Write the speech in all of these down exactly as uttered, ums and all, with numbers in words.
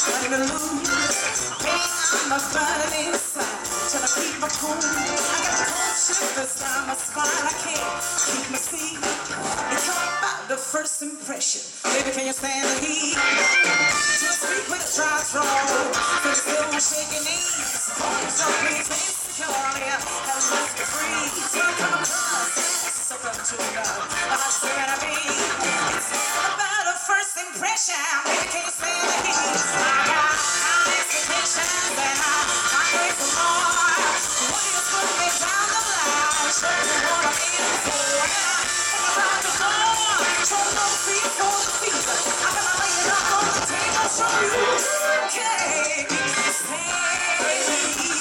nothing to lose. Pain on my burning inside till I keep my cool. I got cold shivers down my spine. I can't keep my seat. You talk about the first impression. Baby, can you stand the heat? Too sweet with a dry throat. Feel still my shaking knees. So please, insecurely, I have left to freeze. When I come across, yes, suck up to love. I swear I mean, it's all about a first impression. Baby, can you stand the heat? I got high expectations and I'm hungry for more. Will you put me down the line? Show me what I'm in for. Think about the door. Show no fear for the fever. I'm gonna lay it up on the table. Show you okay. Stand the heat.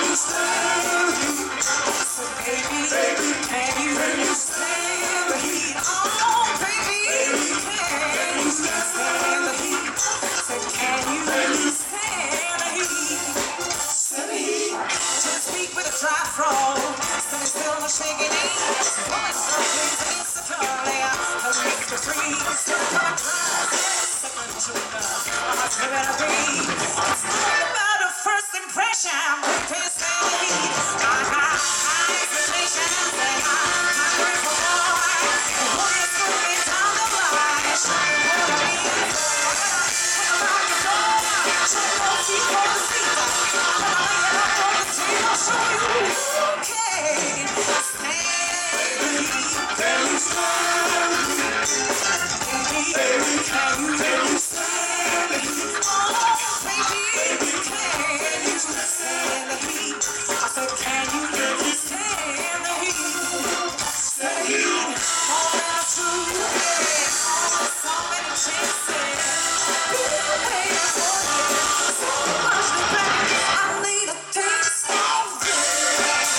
So baby, can you stand the heat? Oh baby, can you stand the heat? So can you stand the heat? Stand the heat. Just speak with a dry throat. Stand still, no shaking knees. Woman, so please, insecurely, I'll make the freeze. Still come across, second to love. I'm not giving a beat. It's all about a first impression. We can't stand the heat. I got high expectations and I'm hungry for more. And will you put me down the line? Show me what I'm in for. Think about the door. Show no feet for the fever. I'm gonna lay it up on the table. Show you okay. Stand the heat. Can you stand the heat? Baby, can you, can you stand the heat? Oh, baby, can you stand the heat? I said, can you, can you stand the heat? Stand the heat. All that I do, yeah. So many chances. Hey, for you. So much to back. I need a taste of this.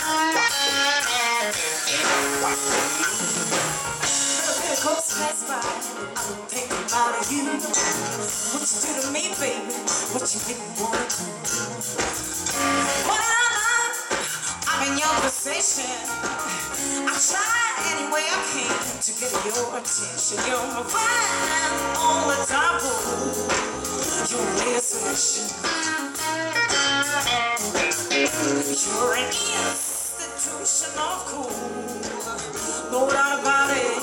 Miracles pass by, I'm thinking about you. What you do to me, baby, what you make me wanna do. When I'm, I'm in your possession, I try any way I can to get your attention. You're my friend, all the time, boo. You're my selection. You're an institution of cool, no doubt about it.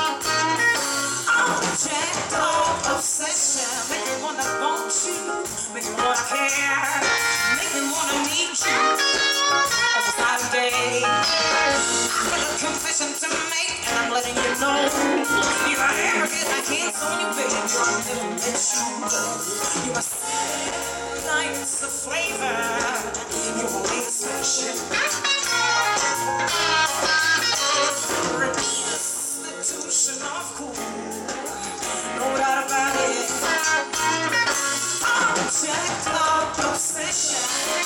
Object of obsession, make me wanna want you, make me wanna care, make me wanna need you all the time of day. I've got a confession to make, and I'm letting you know. If I ever get my hands on you, baby, I'll never let you go. You are seven nights of flavor, you're only special. You're an institution of cool, no doubt about it. Object of obsession.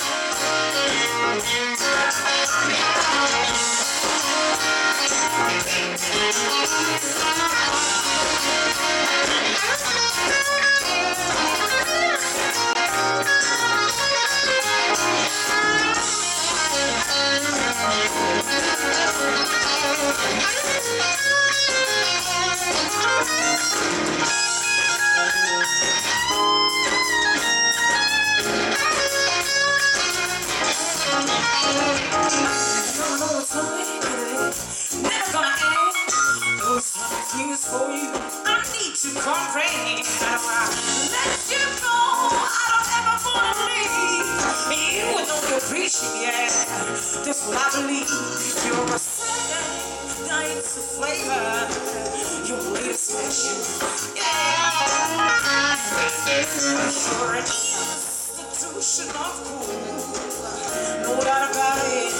News for you, I need to comprehend. Let you know I don't ever wanna leave you with no depression, yeah. That's what I believe. You're a seven nights of flavor. You're really special, yeah. You're an institution of cool, no doubt about it.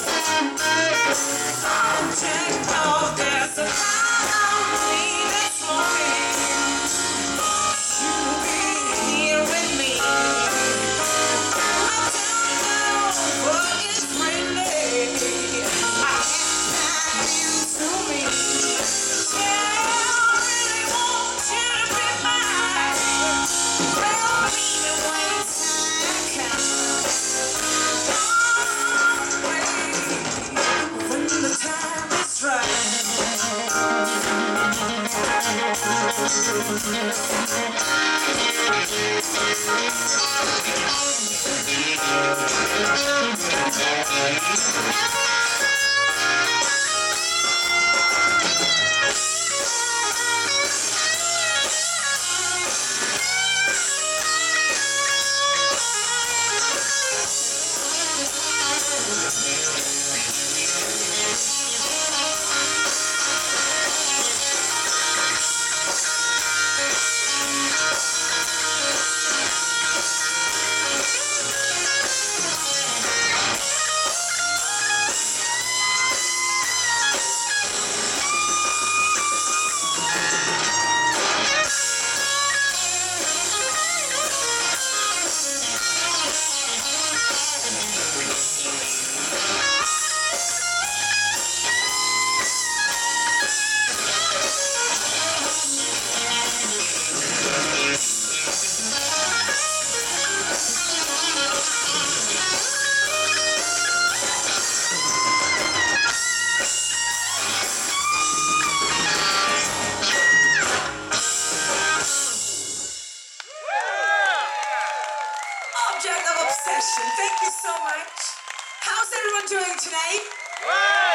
Object of there's a Object of obsession. Thank you so much. How's everyone doing tonight?